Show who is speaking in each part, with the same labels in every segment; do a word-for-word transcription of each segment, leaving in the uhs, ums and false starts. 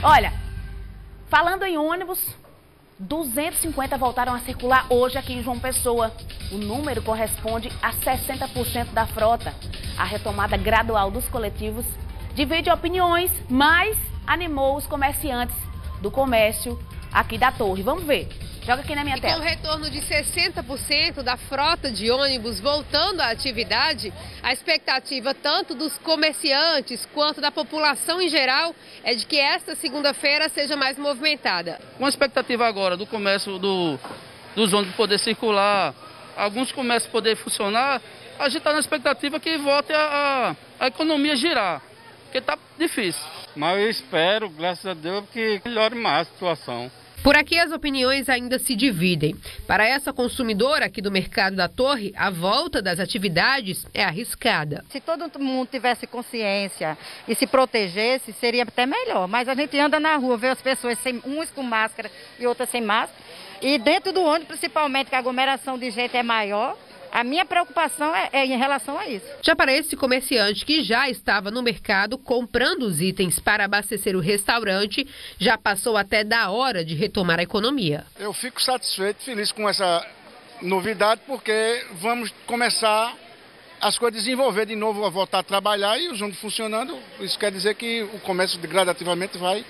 Speaker 1: Olha, falando em ônibus, duzentos e cinquenta voltaram a circular hoje aqui em João Pessoa. O número corresponde a sessenta por cento da frota. A retomada gradual dos coletivos divide opiniões, mas animou os comerciantes do comércio aqui da Torre. Vamos ver. Joga aqui na minha
Speaker 2: e
Speaker 1: tela.
Speaker 2: Com o retorno de sessenta por cento da frota de ônibus voltando à atividade, a expectativa tanto dos comerciantes quanto da população em geral é de que esta segunda-feira seja mais movimentada.
Speaker 3: Com a expectativa agora do comércio do, dos ônibus poder circular, alguns comércios poder funcionar, a gente está na expectativa que volte a, a, a economia girar, porque está difícil.
Speaker 4: Mas eu espero, graças a Deus, que melhore mais a situação.
Speaker 2: Por aqui as opiniões ainda se dividem. Para essa consumidora aqui do mercado da Torre, a volta das atividades é arriscada.
Speaker 5: Se todo mundo tivesse consciência e se protegesse, seria até melhor. Mas a gente anda na rua, vê as pessoas, sem, uns com máscara e outras sem máscara. E dentro do ônibus, principalmente, que a aglomeração de gente é maior. A minha preocupação é, é em relação a isso.
Speaker 2: Já para esse comerciante que já estava no mercado comprando os itens para abastecer o restaurante, já passou até da hora de retomar a economia.
Speaker 6: Eu fico satisfeito, feliz com essa novidade, porque vamos começar as coisas a desenvolver de novo, a voltar a trabalhar e os ônibus funcionando. Isso quer dizer que o comércio gradativamente vai...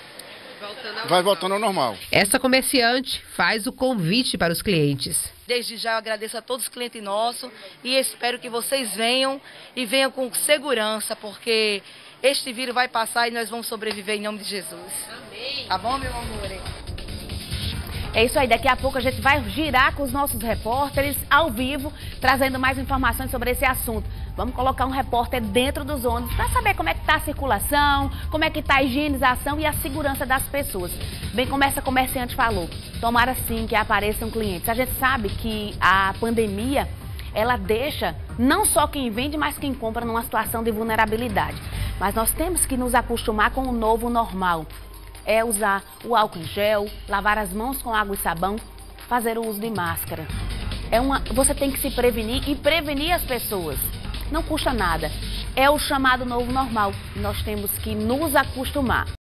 Speaker 6: Vai voltando ao normal.
Speaker 2: Essa comerciante faz o convite para os clientes.
Speaker 7: Desde já eu agradeço a todos os clientes nossos e espero que vocês venham e venham com segurança, porque este vírus vai passar e nós vamos sobreviver em nome de Jesus.
Speaker 2: Amém.
Speaker 7: Tá bom, meu amor?
Speaker 1: É isso aí, daqui a pouco a gente vai girar com os nossos repórteres ao vivo, trazendo mais informações sobre esse assunto. Vamos colocar um repórter dentro dos ônibus para saber como é que está a circulação, como é que está a higienização e a segurança das pessoas. Bem como essa comerciante falou, tomara sim que apareçam clientes. A gente sabe que a pandemia, ela deixa não só quem vende, mas quem compra numa situação de vulnerabilidade. Mas nós temos que nos acostumar com o novo normal. É usar o álcool em gel, lavar as mãos com água e sabão, fazer o uso de máscara. É uma, você tem que se prevenir e prevenir as pessoas. Não custa nada. É o chamado novo normal. Nós temos que nos acostumar.